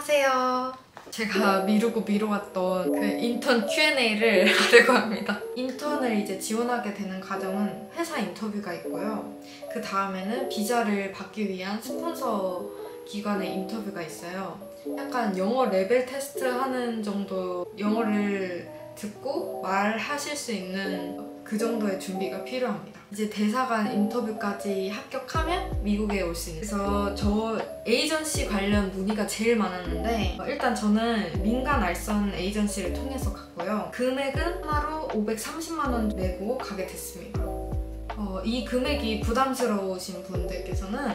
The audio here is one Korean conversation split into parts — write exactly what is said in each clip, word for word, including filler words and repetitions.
안녕하세요. 제가 미루고 미뤄왔던 그 인턴 큐 앤 에이를 하려고 합니다. 인턴을 이제 지원하게 되는 과정은 회사 인터뷰가 있고요. 그 다음에는 비자를 받기 위한 스폰서 기관의 인터뷰가 있어요. 약간 영어 레벨 테스트 하는 정도, 영어를 듣고 말하실 수 있는 그 정도의 준비가 필요합니다. 이제 대사관 인터뷰까지 합격하면 미국에 올 수 있는, 그래서 저 에이전시 관련 문의가 제일 많았는데 일단 저는 민간 알선 에이전시를 통해서 갔고요. 금액은 하나로 오백삼십만 원 내고 가게 됐습니다. 어, 이 금액이 부담스러우신 분들께서는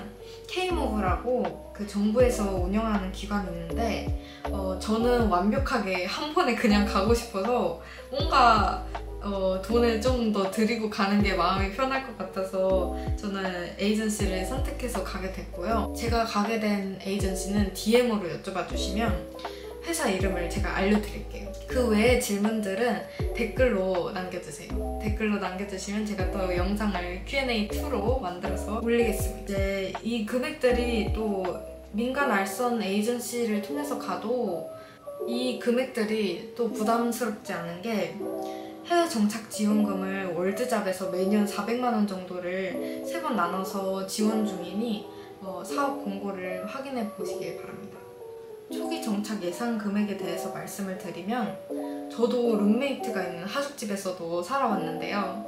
K-무브라고 그 정부에서 운영하는 기관이 있는데 어, 저는 완벽하게 한 번에 그냥 가고 싶어서 뭔가 어, 돈을 좀 더 드리고 가는 게 마음이 편할 것 같아서 저는 에이전시를 선택해서 가게 됐고요. 제가 가게 된 에이전시는 디 엠으로 여쭤봐 주시면 회사 이름을 제가 알려드릴게요. 그 외의 질문들은 댓글로 남겨주세요. 댓글로 남겨주시면 제가 또 영상을 큐 앤 에이 투로 만들어서 올리겠습니다. 이제 이 금액들이 또 민간 알선 에이전시를 통해서 가도 이 금액들이 또 부담스럽지 않은 게 해외 정착 지원금을 월드잡에서 매년 사백만 원 정도를 세 번 나눠서 지원 중이니 어, 사업 공고를 확인해 보시길 바랍니다. 초기 정착 예상 금액에 대해서 말씀을 드리면 저도 룸메이트가 있는 하숙집에서도 살아왔는데요.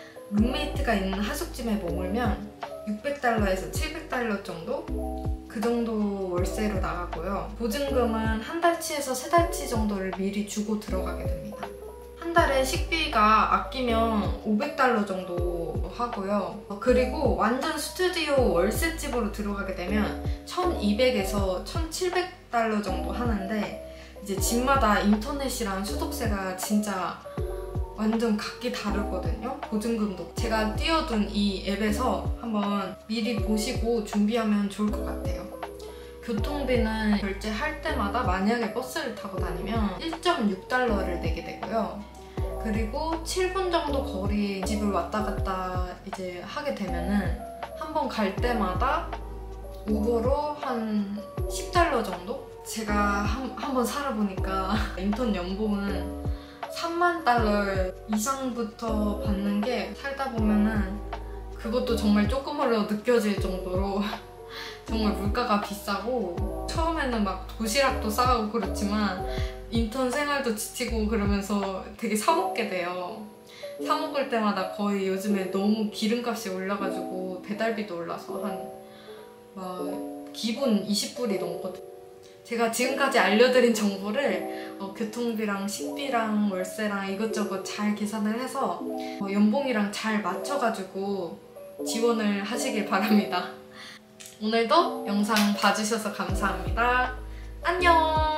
룸메이트가 있는 하숙집에 머물면 육백 달러에서 칠백 달러 정도? 그 정도 월세로 나가고요. 보증금은 한 달치에서 세 달치 정도를 미리 주고 들어가게 됩니다. 한 달에 식비가 아끼면 오백 달러 정도 하고요. 그리고 완전 스튜디오 월세집으로 들어가게 되면 천이백에서 천칠백 달러 정도 하는데 이제 집마다 인터넷이랑 수도세가 진짜 완전 각기 다르거든요. 보증금도 제가 띄워둔 이 앱에서 한번 미리 보시고 준비하면 좋을 것 같아요. 교통비는 결제할 때마다 만약에 버스를 타고 다니면 일 점 육 달러를 내게 되고요. 그리고 칠 분 정도 거리 집을 왔다 갔다 이제 하게 되면은 한 번 갈 때마다 우버로 한 십 달러 정도? 제가 한, 한 번 살아보니까 인턴 연봉은 삼만 달러 이상부터 받는 게 살다 보면은 그것도 정말 조금으로 느껴질 정도로 정말 물가가 비싸고 처음에는 막 도시락도 싸가고 그렇지만 인턴 생활도 지치고 그러면서 되게 사 먹게 돼요. 사 먹을 때마다 거의 요즘에 너무 기름값이 올라가지고 배달비도 올라서 한 막 기본 이십 불이 넘거든요. 제가 지금까지 알려드린 정보를 어, 교통비랑 식비랑 월세랑 이것저것 잘 계산을 해서 어, 연봉이랑 잘 맞춰가지고 지원을 하시길 바랍니다. 오늘도 영상 봐주셔서 감사합니다. 안녕!